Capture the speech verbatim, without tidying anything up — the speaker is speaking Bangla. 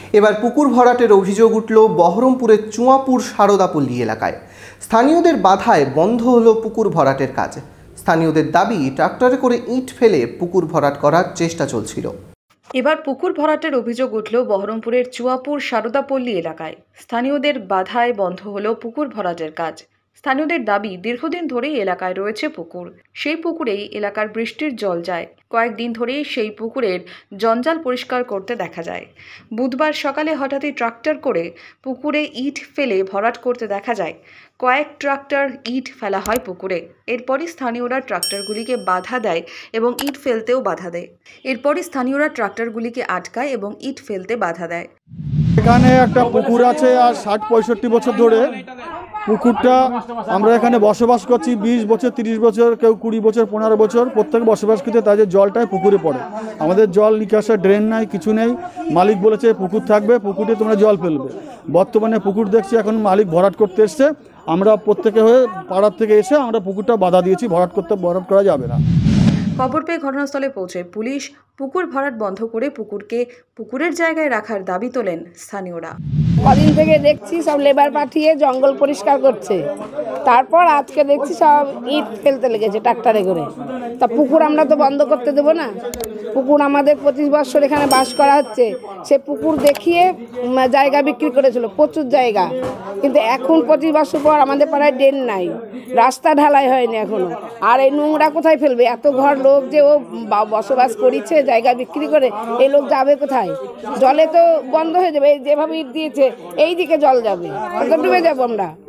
এবার পুকুর ভরাটের অভিযোগ উঠল বহরমপুরের চুয়াপুর সারদাপল্লী এলাকায়। স্থানীয়দের বাধায় বন্ধ হলো পুকুর ভরাটের কাজ। স্থানীয়দের দাবি, ট্রাক্টরে করে ইট ফেলে পুকুর ভরাট করার চেষ্টা চলছিল। এবার পুকুর ভরাটের অভিযোগ উঠল বহরমপুরের চুয়াপুর সারদাপল্লী এলাকায়। স্থানীয়দের বাধায় বন্ধ হলো পুকুর ভরাটের কাজ। স্থানীয়দের দাবি, দীর্ঘদিন ধরেই এলাকায় রয়েছে পুকুর, সেই পুকুরেই এলাকার বৃষ্টির জল যায়। কয়েকদিন ধরেই সেই পুকুরের জঞ্জাল পরিষ্কার করতে দেখা যায়। বুধবার সকালে হঠাৎই ট্রাক্টর করে পুকুরে ইট ফেলে ভরাট করতে দেখা যায়। কয়েক ট্রাক্টর ইট ফেলা হয় পুকুরে। এরপরই স্থানীয়রা ট্রাক্টরগুলিকে বাধা দেয় এবং ইট ফেলতেও বাধা দেয়। এরপরই স্থানীয়রা ট্রাক্টরগুলিকে আটকায় এবং ইট ফেলতে বাধা দেয়। এখানে একটা পুকুর আছে, আর ষাট পঁয়ষট্টি বছর ধরে পুকুরটা আমরা এখানে বসবাস করছি। বিশ বছর, তিরিশ বছর, কেউ কুড়ি বছর, পনেরো বছর প্রত্যেক বসবাস করতে, তাদের জলটাই পুকুরে পড়ে। আমাদের জল নিকাশের ড্রেন নাই, কিছু নেই। মালিক বলেছে পুকুর থাকবে, পুকুরে তোমরা জল ফেলবে। বর্তমানে পুকুর দেখছি এখন মালিক ভরাট করতে এসছে। আমরা প্রত্যেকে হয়ে পাড়ার থেকে এসে আমরা পুকুরটা বাধা দিয়েছি, ভরাট করতে ভরাট করা যাবে না। খবর পেয়ে ঘটনাস্থলে পৌঁছে পুলিশ পুকুর ভরাট বন্ধ করে পুকুরকে পুকুরের জায়গায় রাখার দাবি তোলেন স্থানীয়রা। কদিন থেকে দেখছি সব লেবার পাঠিয়ে জঙ্গল পরিষ্কার করছে, তারপর আজকে দেখছি সব ইট ফেলতে লেগেছে ট্রাক্টরে করে। তা পুকুর আমরা তো বন্ধ করতে দেবো না। পুকুর আমাদের পঁচিশ বছর এখানে বাস করা হচ্ছে, সে পুকুর দেখিয়ে জায়গা বিক্রি করেছিল, প্রচুর জায়গা। কিন্তু এখন পঁচিশ বছর পর আমাদের পাড়ায় ড্রেন নাই, রাস্তা ঢালাই হয়নি এখনো। আর এই নোংরা কোথায় ফেলবে? এত ঘর লোক যে ও বসবাস করেছে জায়গা বিক্রি করে, এই লোক যাবে কোথায়? জলে তো বন্ধ হয়ে যাবে, যেভাবে ইট দিয়েছে এই দিকে জল যাবে, ডুবে যাবো আমরা।